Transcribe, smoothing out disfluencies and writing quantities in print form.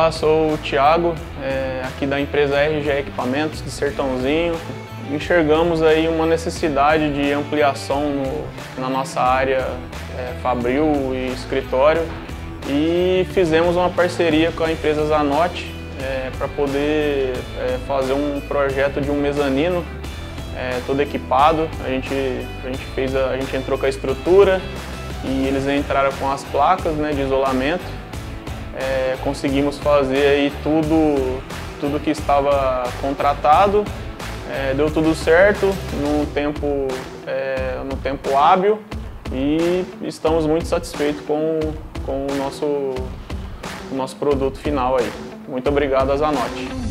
Olá, sou o Thiago, aqui da empresa RG Equipamentos de Sertãozinho. Enxergamos aí uma necessidade de ampliação na nossa área fabril e escritório e fizemos uma parceria com a empresa Zanotti para poder fazer um projeto de um mezanino todo equipado. A gente entrou com a estrutura e eles entraram com as placas, né, de isolamento. Conseguimos fazer aí tudo que estava contratado, deu tudo certo no tempo hábil e estamos muito satisfeitos com o nosso produto final aí. Muito obrigado a Zanotti.